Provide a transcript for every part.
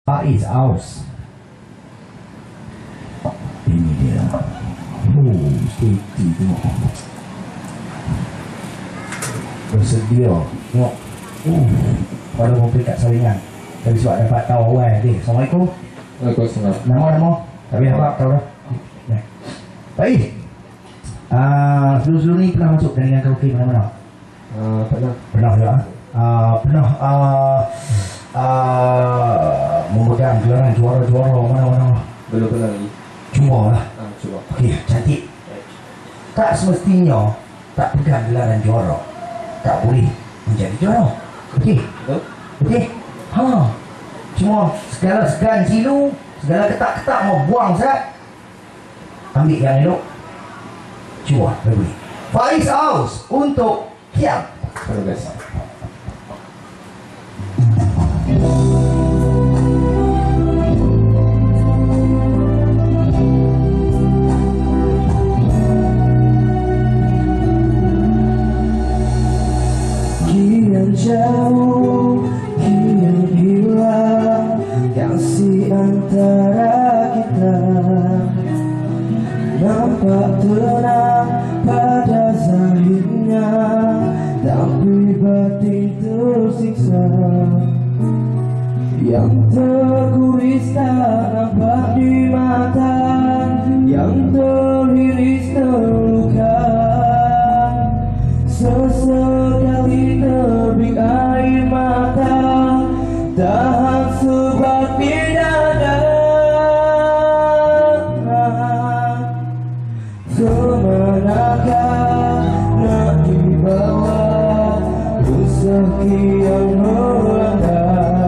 Faiz Aus. Ini dia. Steady tengok. Bersedia. Tengok. Walaupun peringkat saringan. Tapi sebab dapat tahu awal dia. Assalamualaikum. Waalaikumsalam. Nama. Tapi apa tahu dah. Baik. Sebelum ni pernah masuk dengan karaoke mana-mana? Pernah. Pernah ya. Pernah memegang gelaran juara-juara mana-mana? Belum pernah lagi. Cuba lah. Cuba. Okey, cantik. Tak semestinya tak pegang gelaran juara tak boleh menjadi juara. Okey. Betul? Okey. Cuma segala segan silu, segala ketak-ketak mau buang Ustaz. Ambil yang elok. Cuba boleh. Faiz Aus untuk Kiam. Terima kasih. Kian jauh, kian hilang kasih antara kita. Nampak tenang pada zahirnya, tapi batin tersiksa. Yang terkuris tak nampak di mata, yang teriris terluka. Sesekali terbit air mata, tahan sebab tidak ada. Kemanakah nak dibawa rezeki yang melanda?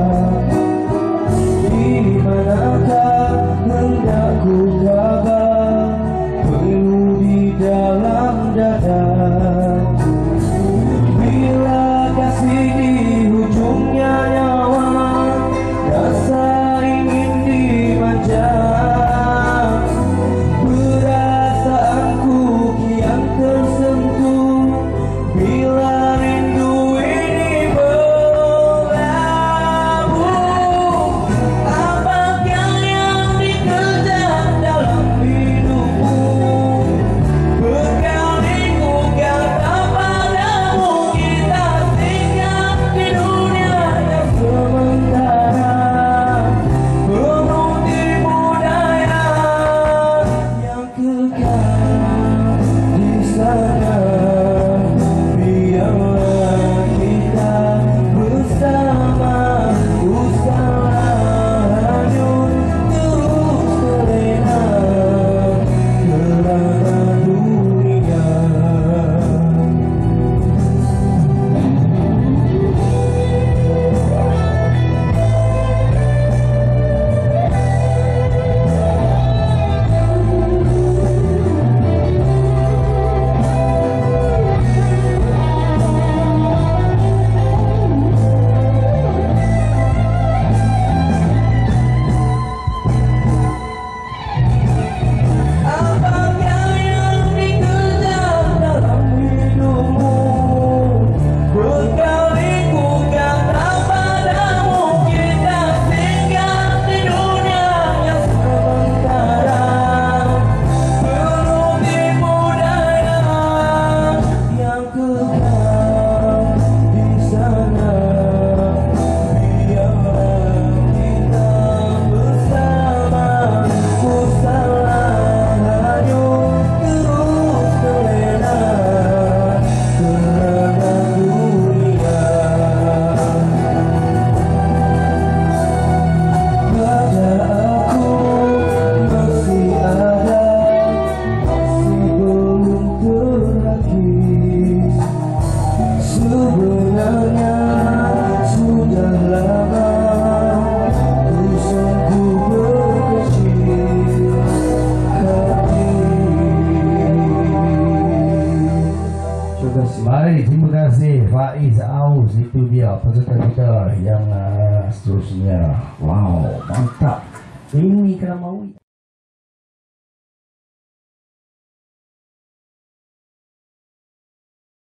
Di manakah hendak ku kabar penuh di dalam dada? Bila kasih di hujungnya nyawa, rasa ingin dimanja. Perasaanku kian tersentuh bila rindu ini berlabuh. Apakah yang dikejar dalam hidupmu? Berkali ku kata padamu, kita tinggal di dunia yang sementara, penuh tipu daya yang kekal di sana. Biarlah kita bersama, usahlah hanyut terus terlena kerana dunia. Apakah yang dikejar dalam hidupmu? Berkali ku kata padamu, kita tinggal di dunia yang sementara, penuh tipu daya yang kekal di sana. Biarlah kita bersama, usahlah hanyut terus terlena kerana dunia. Pada aku masih ada, masih belum terlakis. Sebenarnya sudah lama ku sanggup berkecil hati. Terima kasih. Baik, terima kasih Faiz Aus. Itu dia peserta kita yang seterusnya. Wow, mantap. Ini Keramawi.